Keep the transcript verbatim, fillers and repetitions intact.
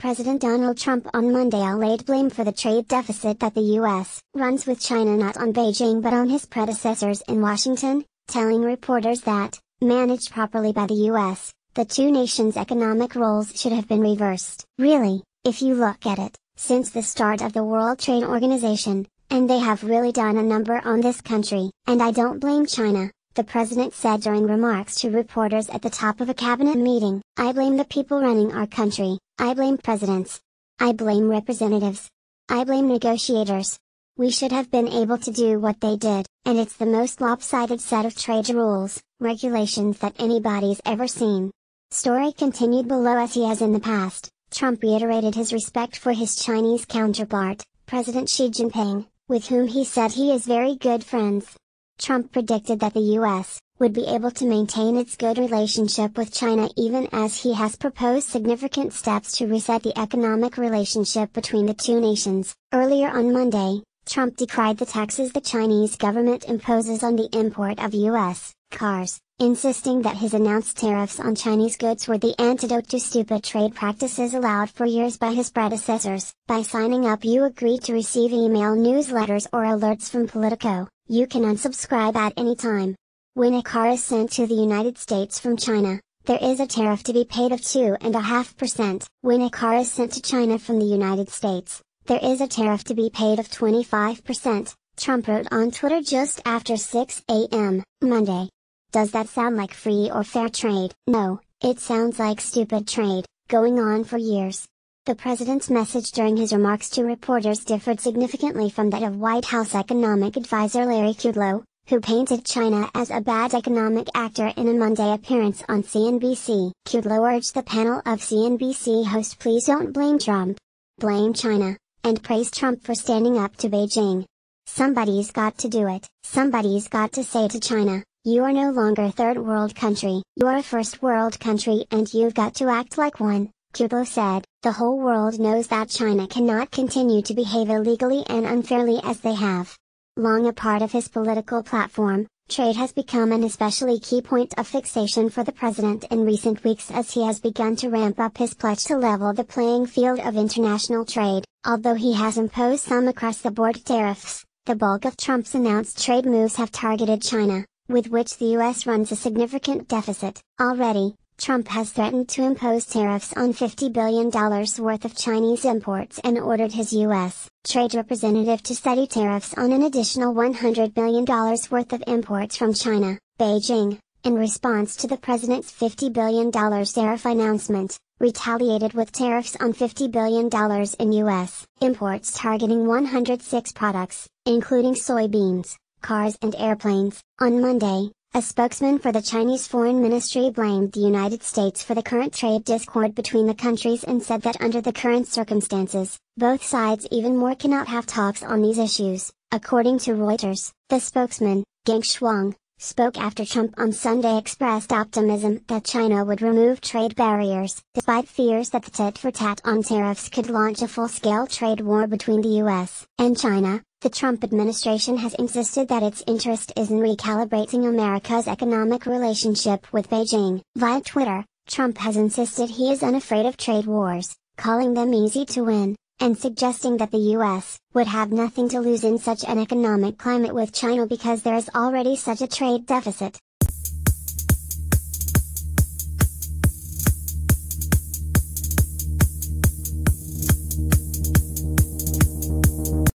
President Donald Trump on Monday laid blame for the trade deficit that the U S runs with China not on Beijing but on his predecessors in Washington, telling reporters that, managed properly by the U S, the two nations' economic roles should have been reversed. Really, if you look at it, since the start of the World Trade Organization, and they have really done a number on this country. And I don't blame China, the president said during remarks to reporters at the top of a cabinet meeting. I blame the people running our country. I blame presidents. I blame representatives. I blame negotiators. We should have been able to do what they did, and it's the most lopsided set of trade rules, regulations that anybody's ever seen. Story continued below. As he has in the past, Trump reiterated his respect for his Chinese counterpart, President Xi Jinping, with whom he said he is very good friends. Trump predicted that the U S would be able to maintain its good relationship with China even as he has proposed significant steps to reset the economic relationship between the two nations. Earlier on Monday, Trump decried the taxes the Chinese government imposes on the import of U S cars, insisting that his announced tariffs on Chinese goods were the antidote to stupid trade practices allowed for years by his predecessors. By signing up, you agree to receive email newsletters or alerts from Politico. You can unsubscribe at any time. When a car is sent to the United States from China, there is a tariff to be paid of two point five percent. When a car is sent to China from the United States, there is a tariff to be paid of twenty-five percent, Trump wrote on Twitter just after six a m Monday. Does that sound like free or fair trade? No, it sounds like stupid trade, going on for years. The president's message during his remarks to reporters differed significantly from that of White House economic advisor Larry Kudlow, who painted China as a bad economic actor in a Monday appearance on C N B C. Kudlow urged the panel of C N B C hosts, please don't blame Trump. Blame China, and praised Trump for standing up to Beijing. Somebody's got to do it. Somebody's got to say to China, you are no longer a third world country. You are a first world country and you've got to act like one. Kudlow said, the whole world knows that China cannot continue to behave illegally and unfairly as they have. Long a part of his political platform, trade has become an especially key point of fixation for the president in recent weeks as he has begun to ramp up his pledge to level the playing field of international trade. Although he has imposed some across-the-board tariffs, the bulk of Trump's announced trade moves have targeted China, with which the U S runs a significant deficit. Already, Trump has threatened to impose tariffs on fifty billion dollars worth of Chinese imports and ordered his U S trade representative to study tariffs on an additional one hundred billion dollars worth of imports from China. Beijing, in response to the president's fifty billion dollars tariff announcement, retaliated with tariffs on fifty billion dollars in U S imports targeting one hundred six products, including soybeans, cars and airplanes. On Monday, a spokesman for the Chinese Foreign Ministry blamed the United States for the current trade discord between the countries and said that under the current circumstances, both sides even more cannot have talks on these issues. According to Reuters, the spokesman, Geng Shuang, spoke after Trump on Sunday expressed optimism that China would remove trade barriers, despite fears that the tit-for-tat on tariffs could launch a full-scale trade war between the U S and China. The Trump administration has insisted that its interest is in recalibrating America's economic relationship with Beijing. Via Twitter, Trump has insisted he is unafraid of trade wars, calling them easy to win, and suggesting that the U S would have nothing to lose in such an economic climate with China because there is already such a trade deficit.